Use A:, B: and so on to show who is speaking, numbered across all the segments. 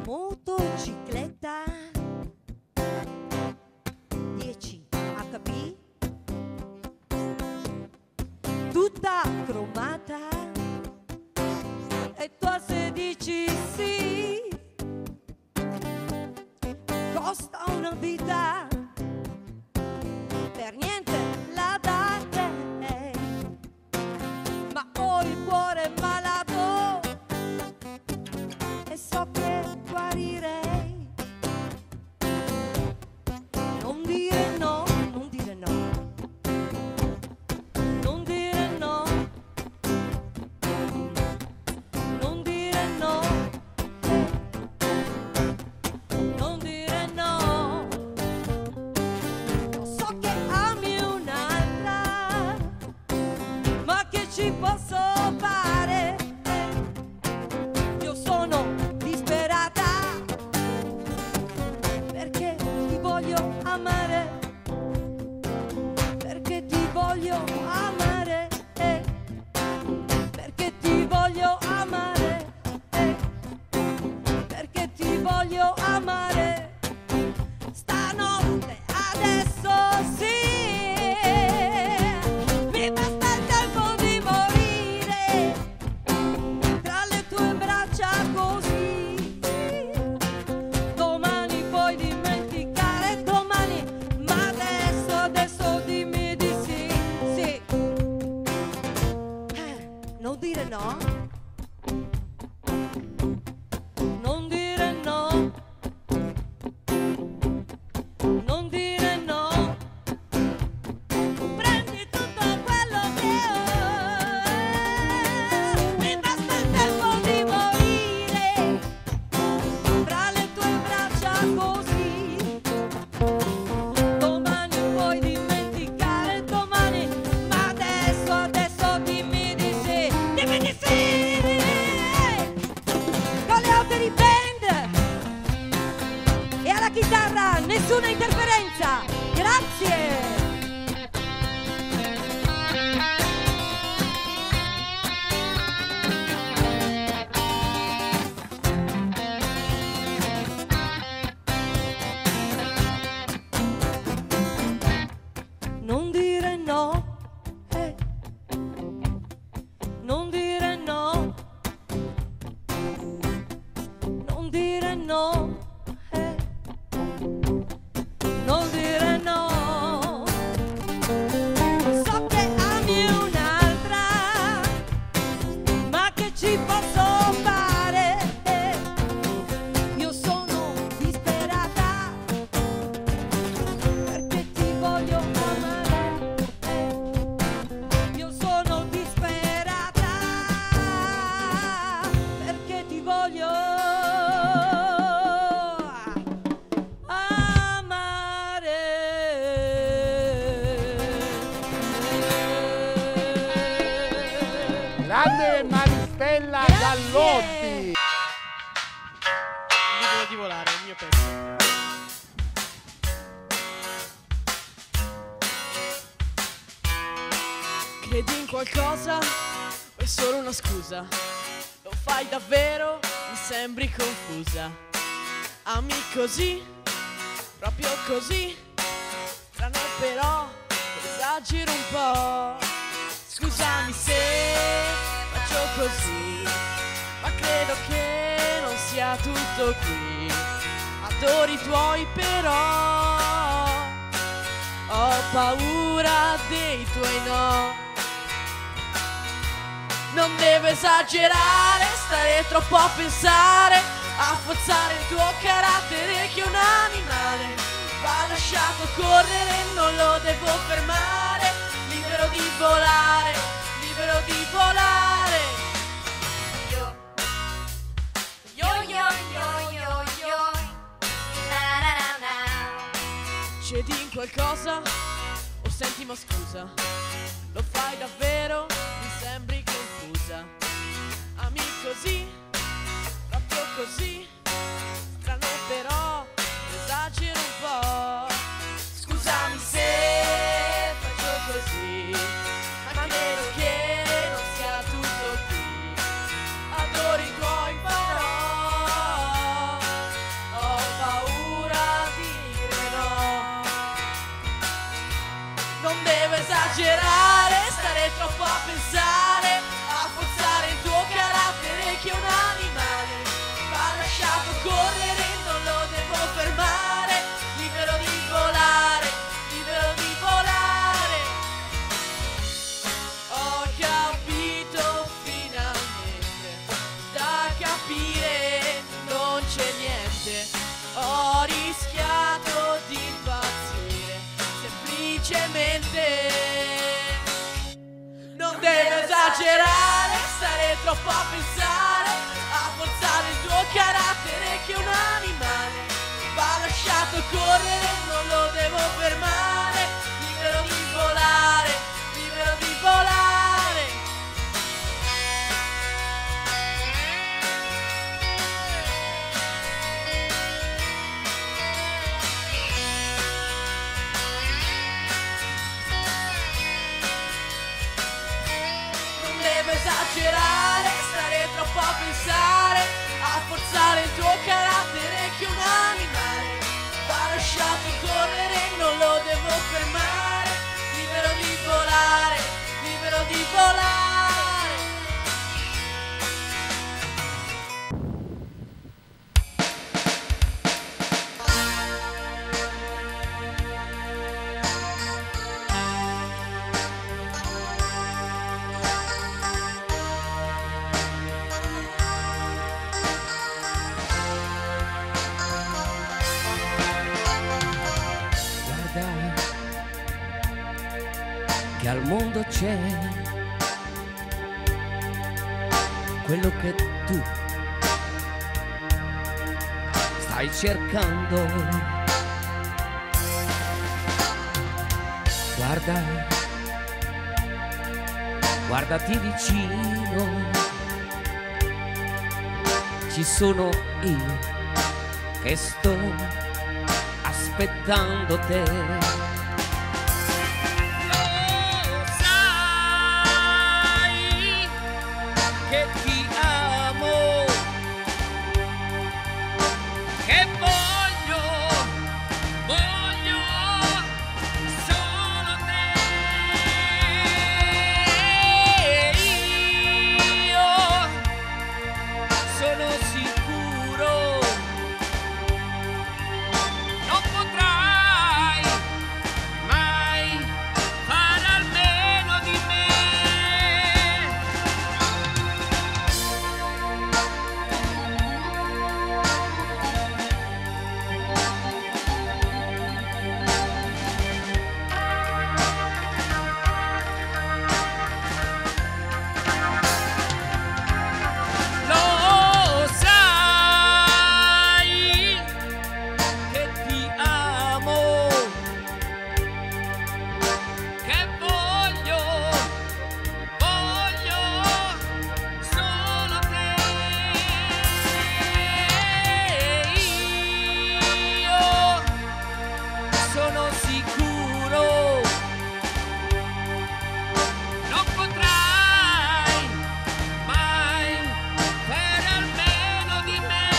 A: motocicletta 10 HP, tutta cromata, e tu a 16 sì, costa una vita, per niente la date, ma ho il cuore malato e so che guarirei. Non dire no, non dire no, non dire no, non dire no, non dire no. Lo so che ami un'altra, ma che ci posso fare? Io sono disperata perché ti voglio amare, perché ti voglio amare, perché ti voglio amare, perché ti voglio amare. Stanotte, adesso sì, mi basta il tempo di morire tra le tue braccia così. Domani puoi dimenticare, domani, ma adesso dimmi di sì, sì. Non dire no, non dire no, non dire no. Prendi tutto quello che ho, mi basta il tempo di morire tra le tue braccia così. Domani puoi dimenticare, domani, ma adesso dimmi di sì, dimmi di sì. Con le Operi Band e alla chitarra nessuna interferenza. Grazie. Non dire no, non dire no, non dire no, non dire no. So che ami un'altra, ma che ci posso fare? Io sono disperata perché ti voglio amare, io sono disperata perché ti voglio
B: Grande Maristella Gallotti.
C: Libero di volare, è il mio pezzo. Credi in qualcosa o è solo una scusa? Lo fai davvero? Mi sembri confusa. Ami così, proprio così. Strano però, esagero un po'. Scusami se faccio così, ma credo che non sia tutto qui. Adoro i tuoi però, ho paura dei tuoi no. Non devo esagerare, stare troppo a pensare, a forzare il tuo carattere che un animale va lasciato correre, non lo devo fermare. Libero di volare, libero di volare. Yo yo yo yo yo, na na na na. Cedi in qualcosa o senti ma scusa? Lo fai davvero? Mi sembri confusa. Ami così, proprio così. Strano però, esagero un po'. Scusami se faccio così, ma credo che non sia tutto qui. Adoro i tuoi però, esagerare, stare troppo a pensare, a forzare il tuo carattere che un animale va lasciato correre, non lo devo fermare, libero di volare, libero di volare. Esagerare, stare troppo a pensare, a forzare il tuo carattere che un animale va lasciato correre, non lo devo fermare, libero di volare, libero di volare.
D: Che al mondo c'è quello che tu stai cercando. Guarda, guardati vicino, ci sono io che sto aspettando te. Che ti amo, che voglio solo te. Io sono sicuro non potrai mai fare almeno di me. Sono sicuro non potrai mai fare almeno di me.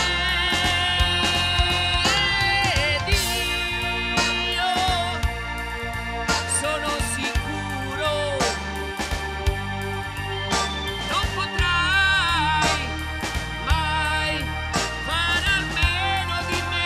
D: Ed io sono sicuro non potrai mai fare almeno di me.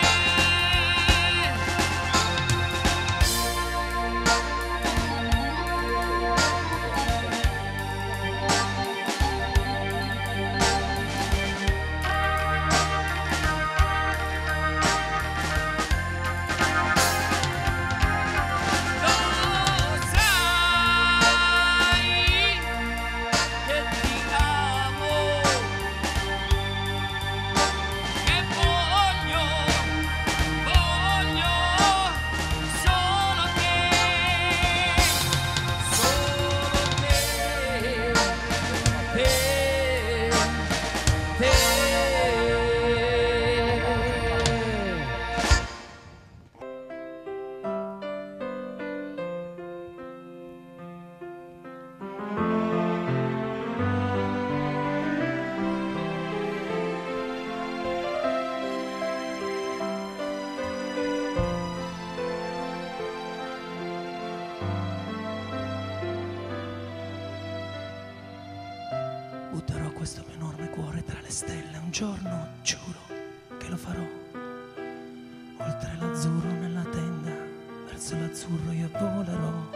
E: Butterò questo mio enorme cuore tra le stelle. Un giorno giuro che lo farò. Oltre l'azzurro nella tenda, verso l'azzurro io volerò.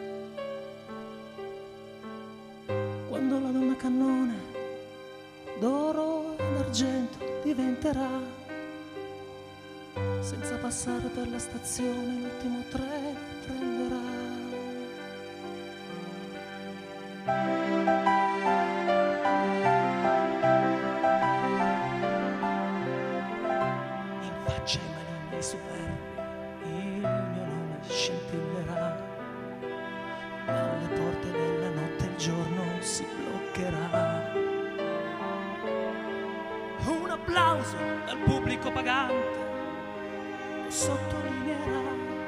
E: Quando la donna cannone d'oro ed argento diventerà, senza passare per la stazione l'ultimo treno prenderà. nei superbi il mio nome scintillerà, dalle porte della notte il giorno si bloccherà. Un applauso dal pubblico pagante lo sottolineerà,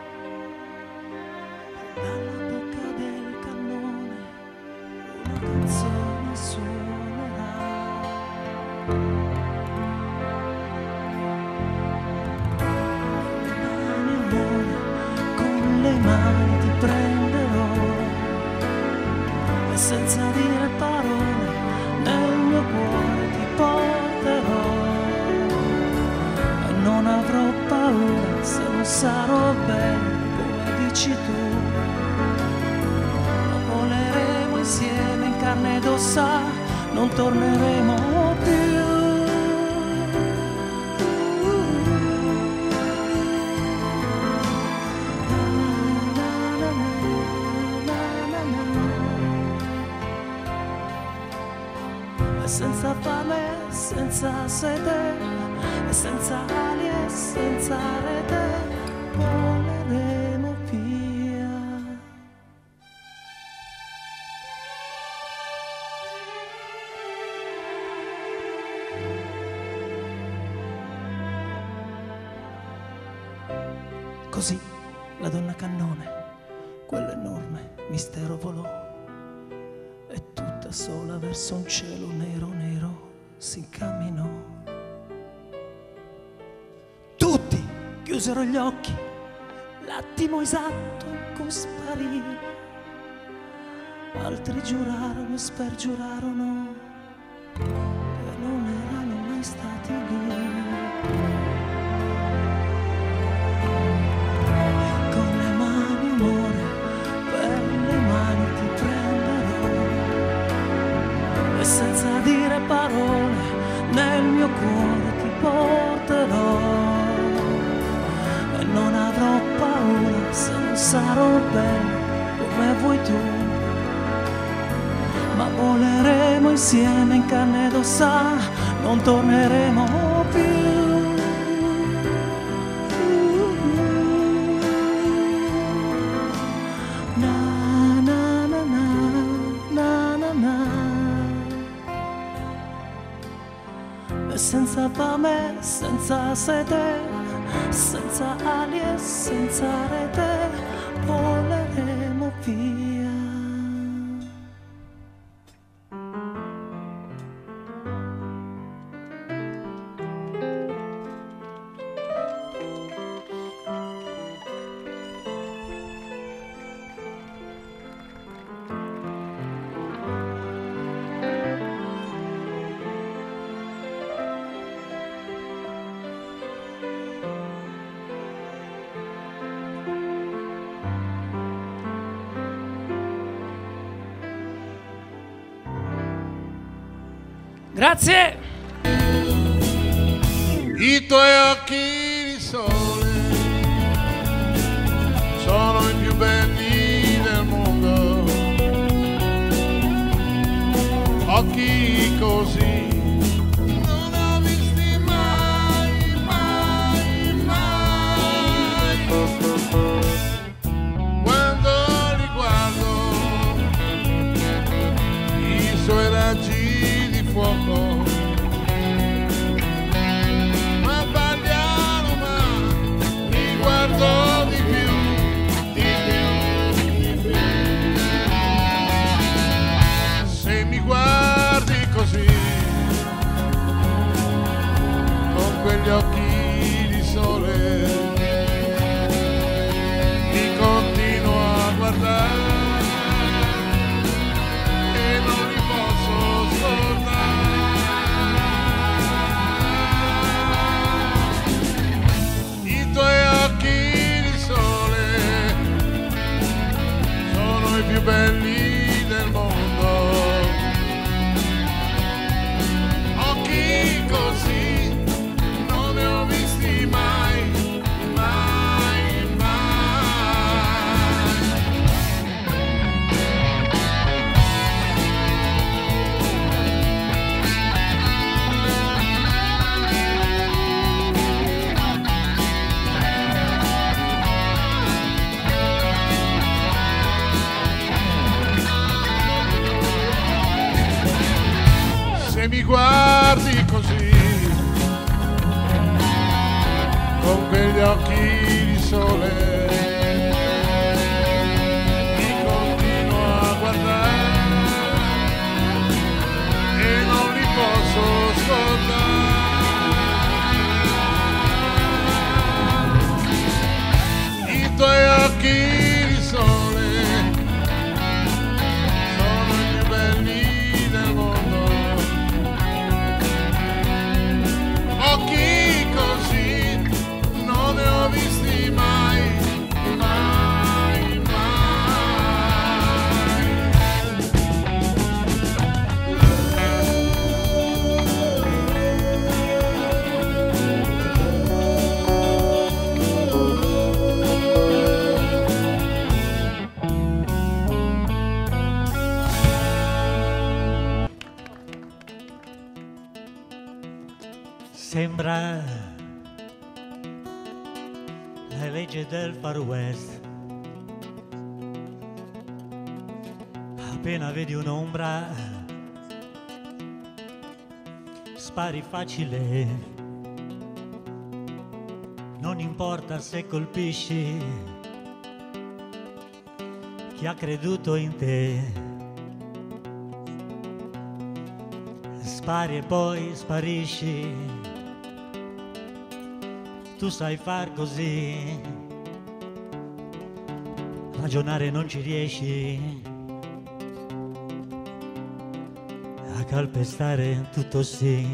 E: dalla bocca del cannone una canzone suonerà. Con le mani ti prenderò e senza dire parole nel mio cuore ti porterò, e non avrò paura se non sarò bella come dici tu, ma voleremo insieme in carne ed ossa, non torneremo più. Senza fame, senza sete, e senza ali e senza rete, voleremo via. Così la donna cannone, quell'enorme mistero volò, e tutta sola verso un cielo nero nero si incamminò. Tutti chiusero gli occhi l'attimo esatto in cui sparì, altri giurarono e spergiurarono che non erano mai stati lì. Con le mani amore, per le mani ti prenderò, e senza dire parole nel mio cuore ti porterò, e non avrò paura se non sarò bella come vuoi tu, ma voleremo insieme in carne ed ossa, non torneremo più. Senza fame, senza sete, senza ali e senza rete, voleremo via. Grazie.
B: I tuoi occhi di sole sono i più belli del mondo, occhi così non ho visti mai, mai, mai. Quando li guardo, i suoi raggi di fuoco m'abbagliano, ma li guardo di più, di più, di più. Se mi guardi così, con quegli occhi di sole, ti continuo a guardare e non li posso scordare. I tuoi occhi di sole sono i più belli del mondo, occhi così non ne ho visti mai, mai, mai. con quegli occhi di sole mi continuo a guardare e non li posso scordare. I tuoi occhi di sole sono i più belli del mondo, occhi così non ne ho visti mai, mai, mai.
F: Sembra la legge del Far West. Appena vedi un'ombra, spari facile. Non importa se colpisci chi ha creduto in te. Spari e poi sparisci. Tu sai far così, ragionare non ci riesci, a calpestare tutto sì.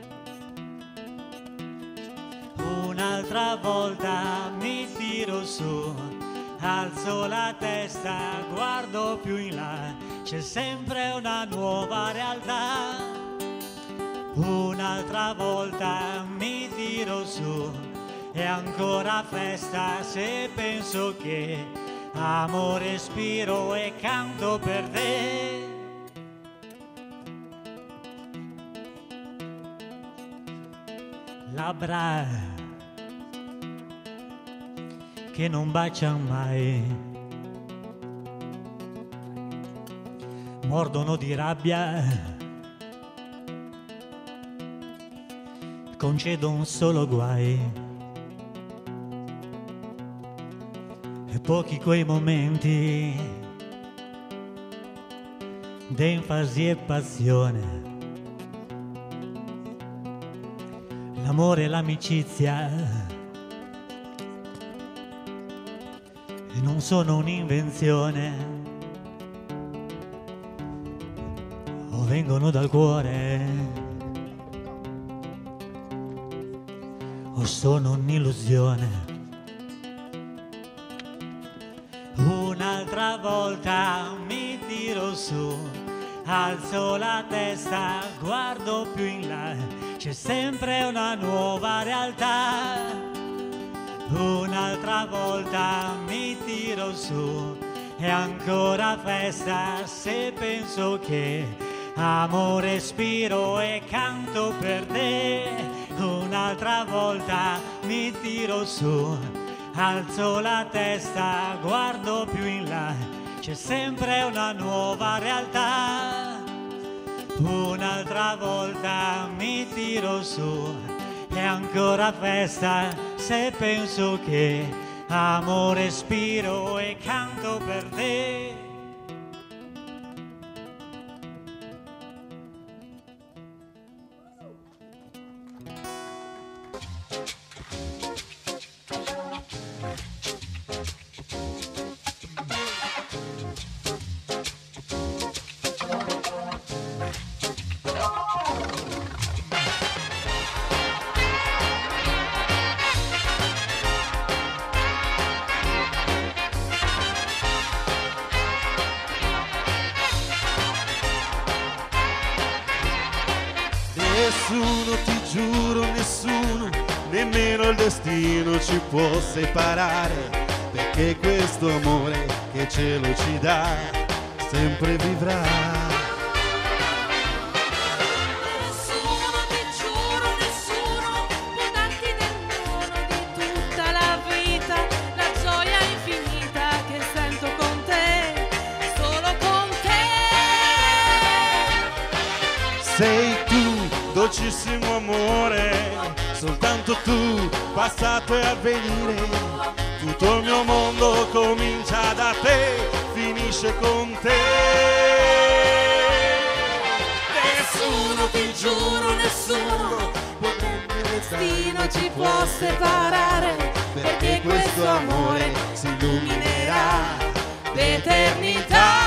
F: Un'altra volta mi tiro su, alzo la testa, guardo più in là, c'è sempre una nuova realtà. Un'altra volta mi tiro su, è ancora festa se penso che amo, respiro e canto per te. Labbra che non baciano mai, mordono di rabbia, concedono solo guai. E pochi quei momenti d'enfasi e passione, l'amore e l'amicizia, e non sono un'invenzione, o vengono dal cuore, o sono un'illusione. Un'altra volta mi tiro su, alzo la testa, guardo più in là, c'è sempre una nuova realtà. Un'altra volta mi tiro su, è ancora festa se penso che amo, respiro e canto per te. Un'altra volta mi tiro su, alzo la testa, guardo più in là, c'è sempre una nuova realtà. Un'altra volta mi tiro su, è ancora festa se penso che amo, respiro e canto per te.
G: Nessuno, ti giuro, nessuno, nemmeno il destino ci può separare, perché questo amore che cielo ci dà sempre vivrà.
A: Nessuno, ti giuro, nessuno può darti del buono di tutta la vita, la gioia infinita che sento con te, solo con te.
G: Sei tu, dolcissimo amore, soltanto tu, passato e avvenire. Tutto il mio mondo comincia da te, finisce con te.
A: Nessuno, ti giuro, nessuno, il destino ci può separare, perché questo amore si illuminerà l'eternità.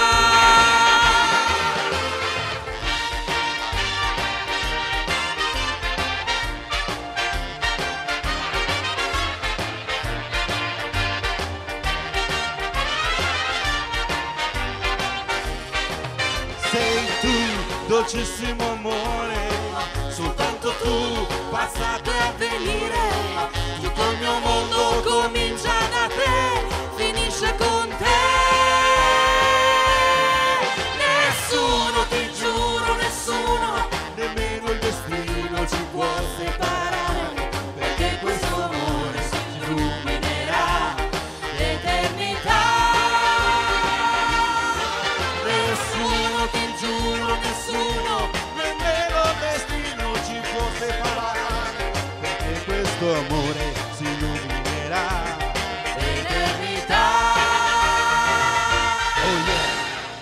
G: Sei tu, dolcissimo amore, soltanto tu, passato e avvenire.
A: Tutto il mio mondo comincia da te, finisce con te. Nessuno, ti giuro, nessuno,
G: Nemmeno il destino ci può
A: separare, perché questo amore si illuminerà l'eternità. Nessuno, ti giuro, nessuno,
G: nemmeno il destino ci può separare, perché questo amore si illuminerà.
A: l'eternità.
G: Oh yeah.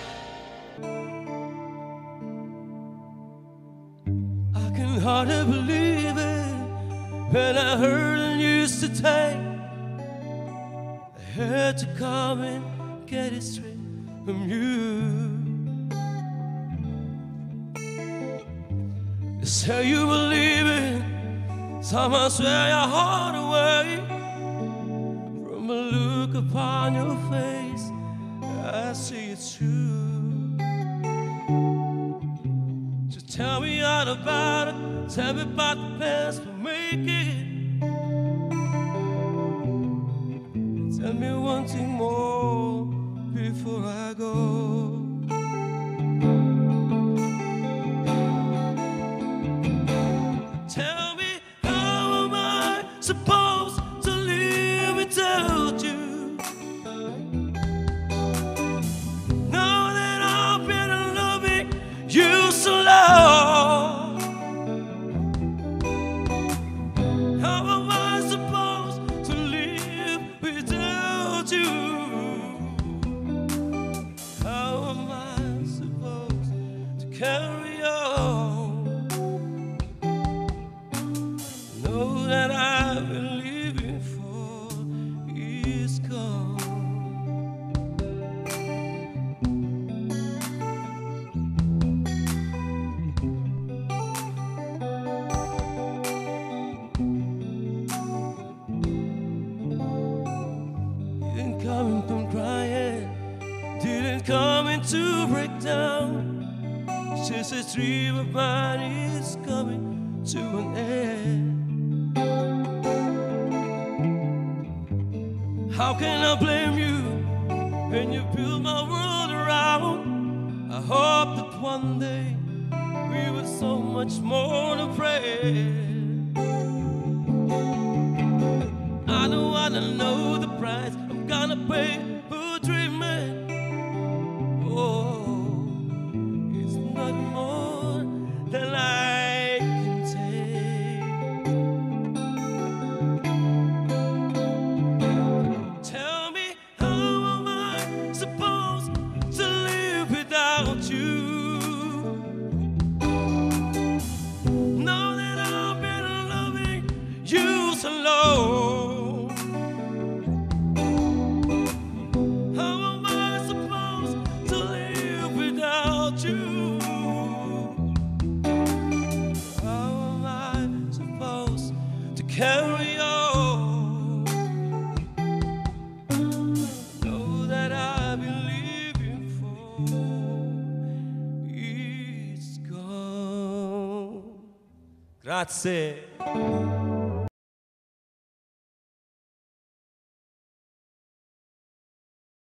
H: I can hardly believe it when I heard the news today. I had to come and get it straight from you. You say you believe it, somehow swear your heart away. From a look upon your face, I see it's true. Just tell me all about it, tell me about the past, but make it. Tell me one thing more before I go. Tell me, how am I supposed to live without you? Now that I've been loving you so long, how am I supposed to live without you? How am I supposed to carry on? Know that I've been living for is gone. Didn't come from crying, didn't come in to break down. It's just a dream of mine is coming to an end. How can I blame you when you build my world around? I hope that one day we were so much more to pray. I don't wanna know the price I'm gonna pay for dreaming. Oh, it's not more than I can take. Tell me, how am I supposed to live without you? Know that I've been loving you so long. How am I supposed to live without you? How am I supposed to carry on? Know that I've been living for is gone. Grazie.